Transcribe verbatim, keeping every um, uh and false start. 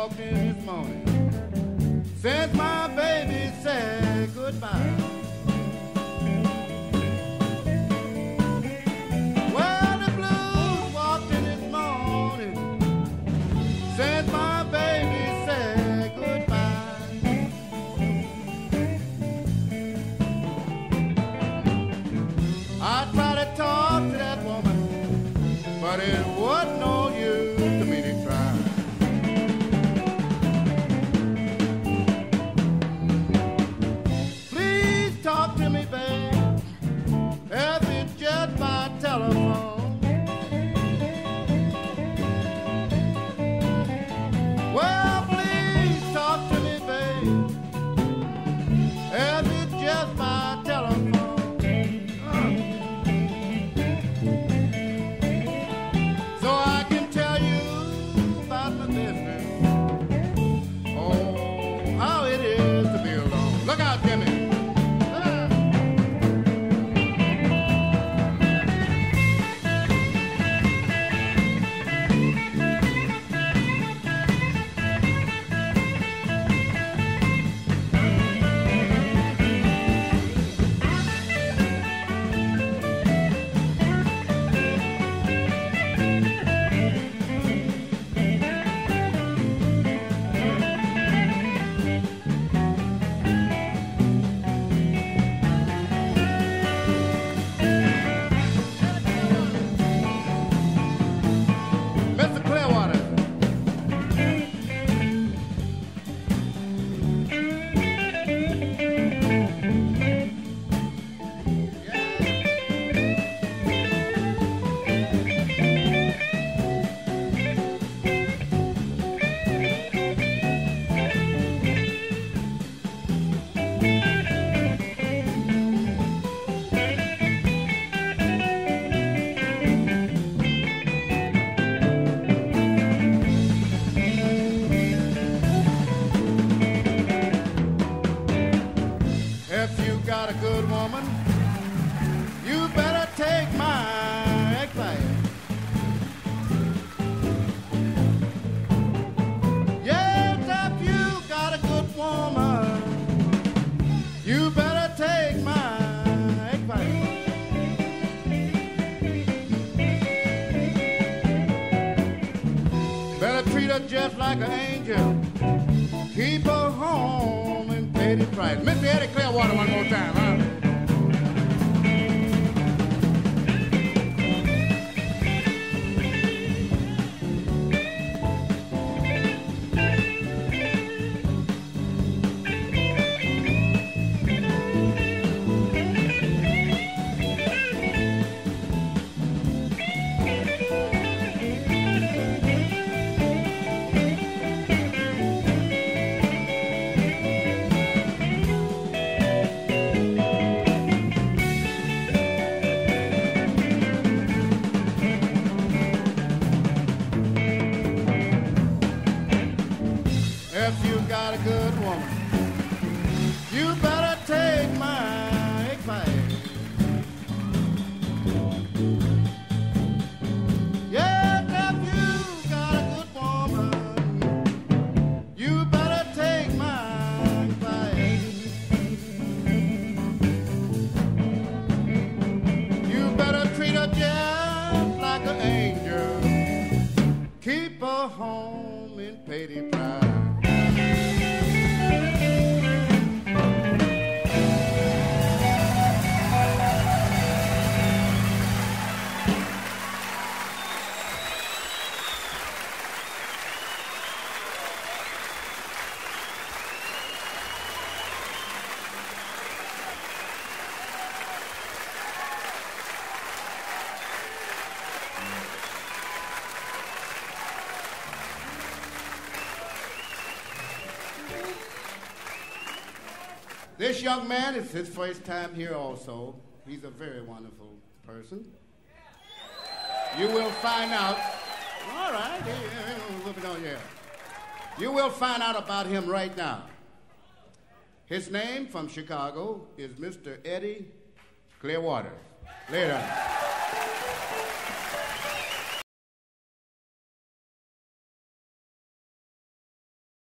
walked in this morning since my baby said goodbye. Well, the blues walked in this morning since my baby said goodbye. I tried to talk to that woman, but it wasn't no use to me to try. Please talk to me, babe, if it's just by telephone. Well, please talk to me, babe, if it's just by telephone. So I can tell you about my business. Oh, how it is to be alone. Look out, Jimmy. Mister Clearwater. If you got a good woman, you better take my advice. Yes, if you got a good woman, you better take my advice. Better treat her just like an angel. Keep her home and pay the price. Mister Eddie Clearwater one more time, huh? If you got a good woman, you better take my advice. Yes, if you got a good woman, you better take my advice. You better treat her just like an angel. Keep her home and pay the price. This young man, it's his first time here also. He's a very wonderful person. You will find out. All right. Yeah. You will find out about him right now. His name from Chicago is Mister Eddie Clearwater. Later.